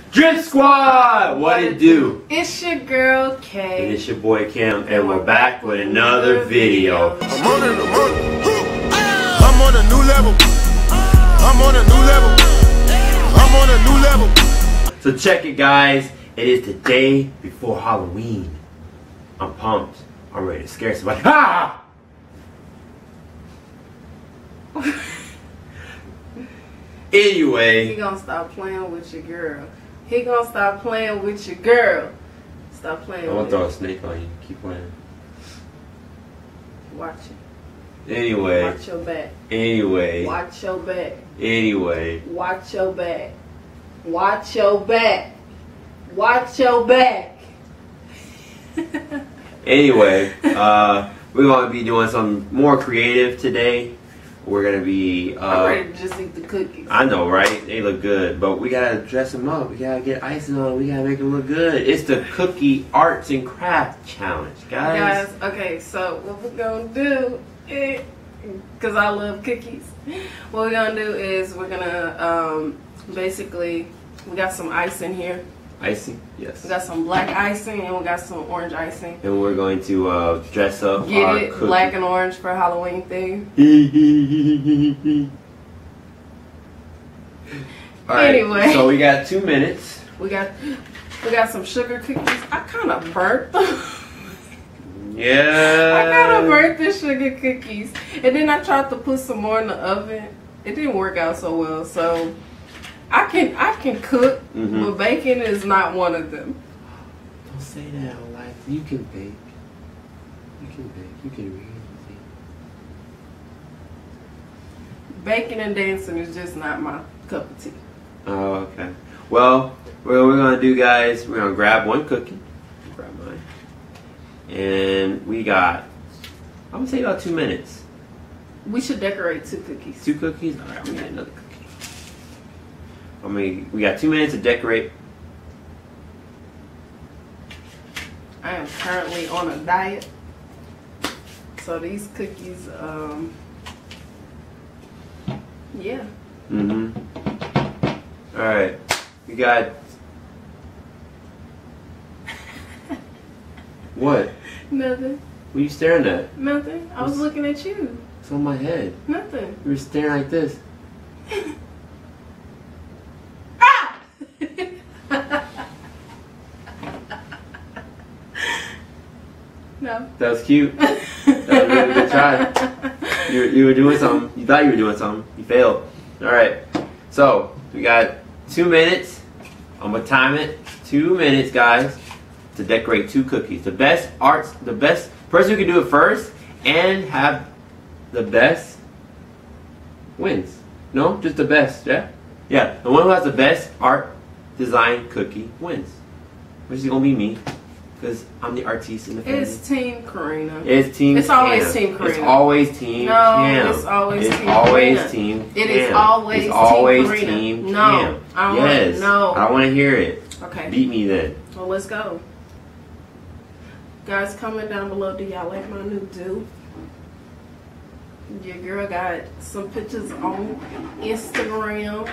Drip Squad! What it do? It's your girl Kay. And it's your boy Cam, and we're back with another video. I'm on a new level. I'm on a new level. I'm on a new level. So check it, guys. It is the day before Halloween. I'm pumped. I'm ready to scare somebody. Ah! Anyway. He gonna stop playing with your girl. He gonna stop playing with your girl. Stop playing I'm gonna with throw her. a snake on you. Keep playing. Watch it. Anyway. Watch your back. Anyway. Watch your back. Anyway. Watch your back. Watch your back. Watch your back. Anyway, we're gonna be doing something more creative today. We're gonna be. I'm ready to just eat the cookies. I know, right? They look good, but we gotta dress them up. We gotta get icing on. We gotta make them look good. It's the Cookie Arts and Craft Challenge, guys. Okay, so what we're gonna do is, because I love cookies, what we're gonna do is we're gonna basically, we got some icing here. Icing? Yes. We got some black icing and we got some orange icing. And we're going to dress up Get our it? cookie. Black and orange for Halloween theme. Alright, Anyway. so we got 2 minutes. We got some sugar cookies. I kind of burnt them. Yeah. I kind of burnt the sugar cookies. And then I tried to put some more in the oven. It didn't work out so well. So I can cook, but baking is not one of them. Don't say that out loud. You can bake. You can bake. You can read. Baking and dancing is just not my cup of tea. Oh, okay. Well, what we're going to do, guys, we're going to grab one cookie. Grab mine. And we got, I'm going to say about 2 minutes. We should decorate 2 cookies. 2 cookies? All right, we got another cookie. We got 2 minutes to decorate. I am currently on a diet. So these cookies, yeah. Alright. We got... What? Nothing. What are you staring at? Nothing. I was looking at you. It's on my head. Nothing. You were staring like this. No. That was cute. That was a really good try. You were doing something. You thought you were doing something. You failed. Alright. So, we got 2 minutes. I'm going to time it. 2 minutes, guys, to decorate 2 cookies. The best person who can do it first and have the best wins. No? Just the best, yeah? Yeah. The one who has the best art design cookie wins. Which is going to be me. Because I'm the artiste in the family. It's Team Karina. It's Team It's always Cam. Team Karina. It's always Team No, Cam. it's always it's Team always Karina. Team It Cam. is always it's always Team Karina. Team No, Cam. I don't yes. want, no. I don't want to hear it. Okay. Beat me then. Well, let's go. Guys, comment down below. Do y'all like my new do? Your girl got some pictures on Instagram.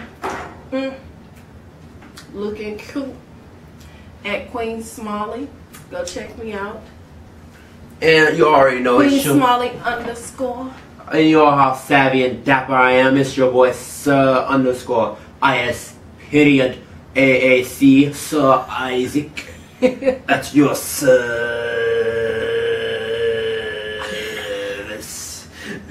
Looking cute. At Queen Smalley. Go check me out. And you already know Queen it's your... Smalley _ And you know how savvy and dapper I am. It's your boy Sir _ IS period AAC Sir Isaac. That's your service.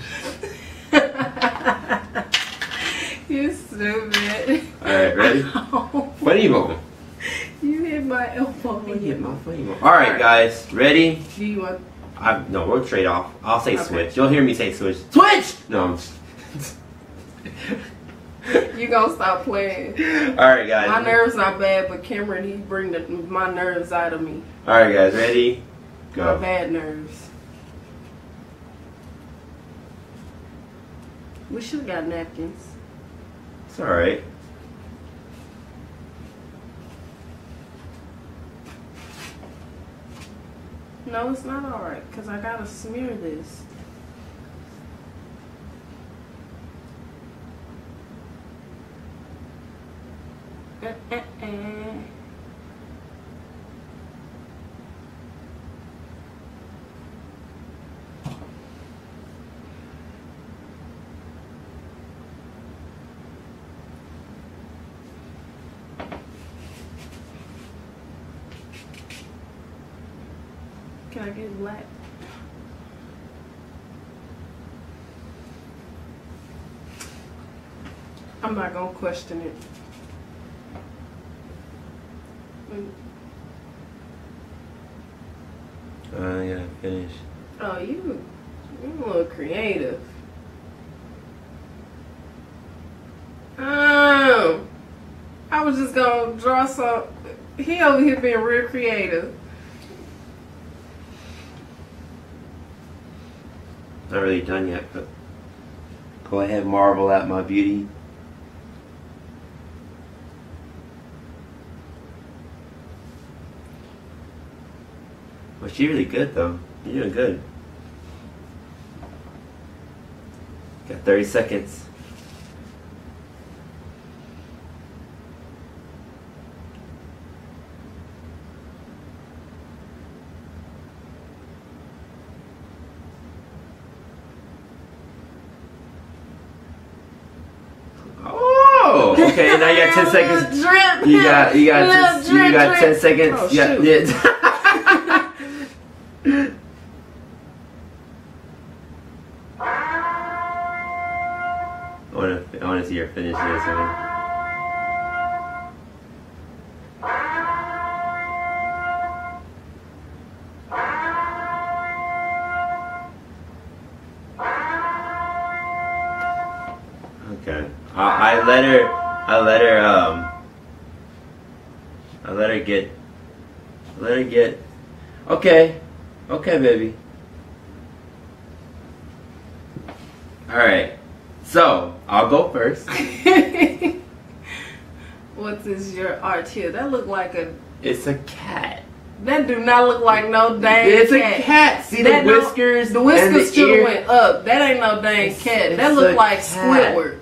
You stupid. Alright, ready? Funny bone. You hit my elbow. Hit my funny bone. Alright, guys, ready? Do you want? No, we'll trade off. I'll say Okay. switch. You'll hear me say switch. Switch! No, I'm just... You gonna stop playing? Alright, guys. My nerves not bad, but Cameron, he bring my nerves out of me. Alright, guys, ready? My Go. bad nerves. We should have got napkins. It's alright. No, it's not alright, because I gotta smear this. Can I get black? I'm not gonna question it. Yeah, finish. Oh, you're a little creative. I was just gonna draw some. He over here being real creative. Not really done yet, but go ahead, marvel at my beauty. Well, she's really good though. You're doing good. Got 30 seconds. Oh, okay. Now you got 10 seconds. Drip. You got 10 seconds. Oh, Yeah. I want to see her finish this one. Okay. I let her get. Okay, baby. All right. So I'll go first. What is your art here? That look like a. It's a cat. That do not look like no dang It's cat. a cat. See That the whiskers? The whiskers and should the have ear? went up. That ain't no dang cat. That it's look a like cat. Squidward.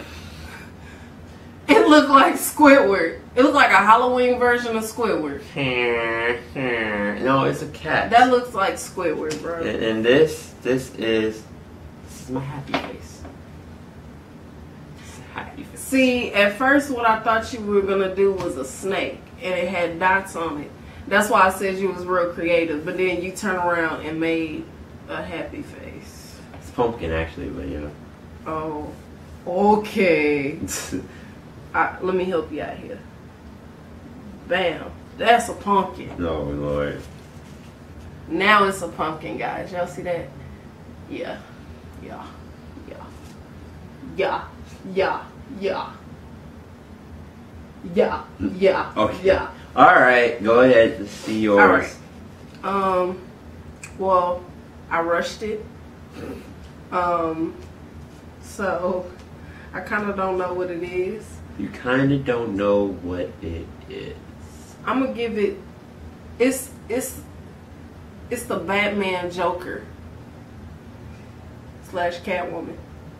It looked like Squidward. It looked like a Halloween version of Squidward. No, it's a cat. That looks like Squidward, bro. And this is my happy face. It's a happy face. See, at first what I thought you were going to do was a snake. And it had dots on it. That's why I said you was real creative. But then you turn around and made a happy face. It's pumpkin actually, but yeah. Oh, okay. Let me help you out here. Bam. That's a pumpkin. No, Lord. Now it's a pumpkin, guys. Y'all see that? Yeah. Yeah. Yeah. Yeah. Yeah. Yeah. Yeah. Yeah. Okay. Yeah. All right, go ahead. Let's see yours. All right. Well, I rushed it. So I kind of don't know what it is. You kind of don't know what it is. I'm gonna give it. It's the Batman Joker / Catwoman.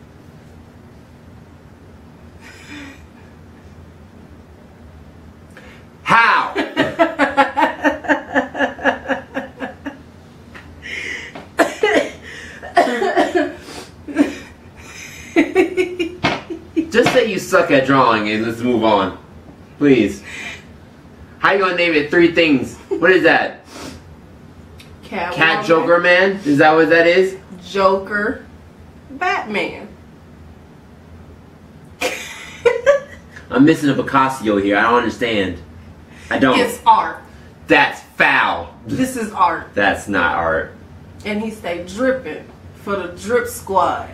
How? Just say you suck at drawing and let's move on. Please. How you gonna name it 3 things? What is that? Catwoman, Cat Joker Man? Is that what that is? Joker, Batman. I'm missing a Picasso here. I don't understand. I don't. It's art. That's foul. This is art. That's not art. And he stayed dripping for the drip squad.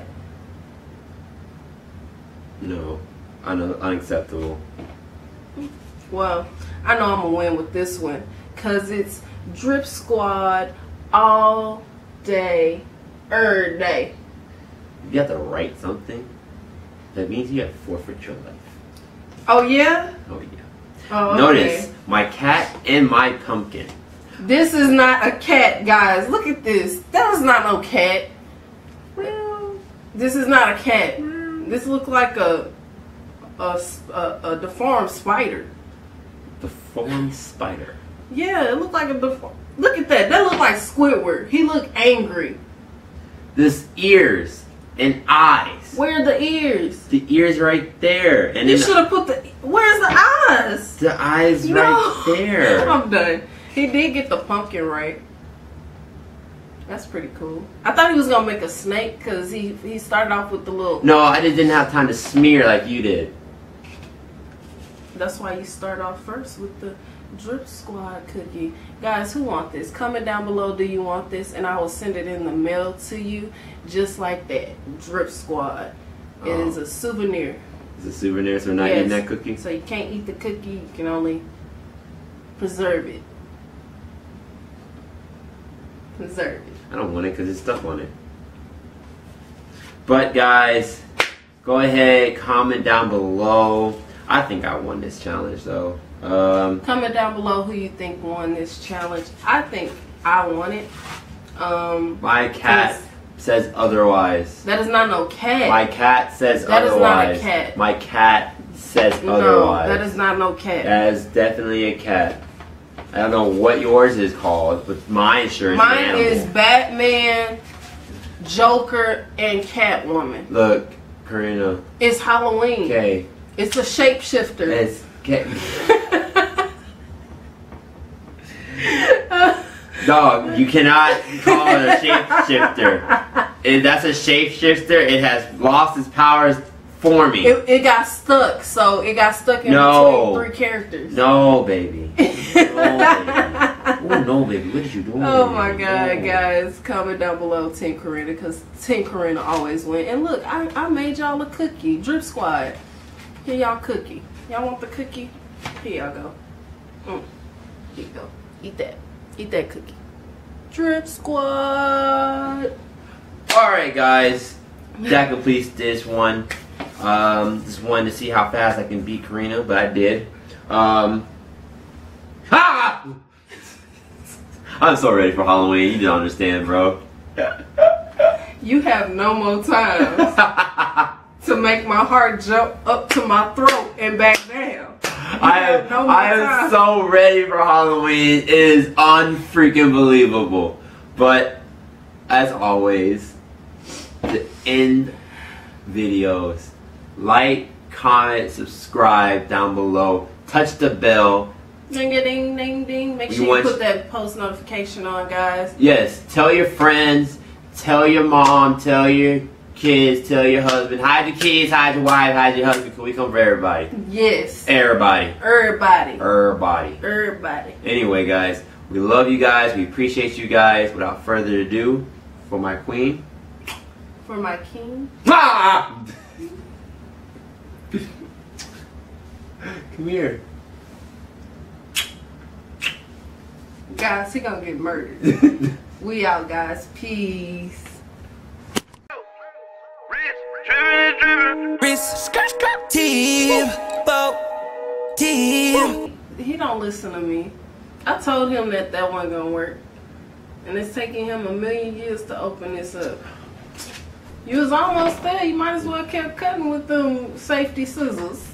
No. Unacceptable. Well, I know I'm gonna win with this one because it's drip squad all day, every day. You have to write something. That means you have to forfeit your life. Oh yeah? Oh yeah. Oh, okay. Notice my cat and my pumpkin. This is not a cat, guys. Look at this. That is not no cat. Well, this is not a cat. This looks like a deformed spider. Deformed spider. Yeah, it looked like a deformed. Look at that. That looked like Squidward. He looked angry. This ears and eyes. Where are the ears? The ears right there. And You then should have put the. Where's the eyes? the eyes No. right there. I'm done. He did get the pumpkin right. That's pretty cool. I thought he was gonna make a snake because he started off with the little. No, I just didn't have time to smear like you did. That's why you start off first with the Drip Squad cookie. Guys, who want this? Comment down below, do you want this? And I will send it in the mail to you just like that. Drip Squad. It is a souvenir. It's a souvenir, so we're not eating that cookie? So you can't eat the cookie, you can only preserve it. Preserve it. I don't want it because it's stuff on it. But guys, go ahead, comment down below. I think I won this challenge though. Comment down below who you think won this challenge. I think I won it. My cat says otherwise. That is not no cat. My cat says that otherwise. That is not a cat. My cat says no, otherwise. That is not no cat. That is definitely a cat. I don't know what yours is called, but mine sure is an animal. Mine is Batman, Joker, and Catwoman. Look, Karina. It's Halloween. Okay. It's a shapeshifter. It's Dog, you cannot call it a shapeshifter. If that's a shapeshifter, it has lost its powers forming. It got stuck, so it got stuck in between 3 characters. No, baby. No, baby. Oh, no, baby. What did you do? Oh, my God, guys. Comment down below Team Karina, because Team Karina always win. And look, I made y'all a cookie. Drip Squad. Here y'all cookie. Y'all want the cookie? Here y'all go. Here you go. Eat that. Eat that cookie. Drip Squad. Alright, guys. That completes this one. Just wanted to see how fast I can beat Karina, but I did. Ha! I'm so ready for Halloween. You don't understand, bro. You have no more time to make my heart jump up to my throat and back down. I am so ready for Halloween. It is unfreaking believable. But as always, to end videos, like, comment, subscribe down below, touch the bell. Ding a ding ding ding. Make sure you put that post notification on, guys. Yes, tell your friends, tell your mom, tell your kids, tell your husband. Hide your kids, hide your wife, hide your husband, because we come for everybody. Yes. Everybody. Everybody. Everybody. Everybody. Anyway, guys, we love you guys. We appreciate you guys. Without further ado, for my queen. For my king. Ah! Come here. Guys, he gonna get murdered. We out, guys. Peace. He don't listen to me. I told him that wasn't gonna work, and it's taking him 1,000,000 years to open this up. You was almost there. You might as well kept cutting with them safety scissors.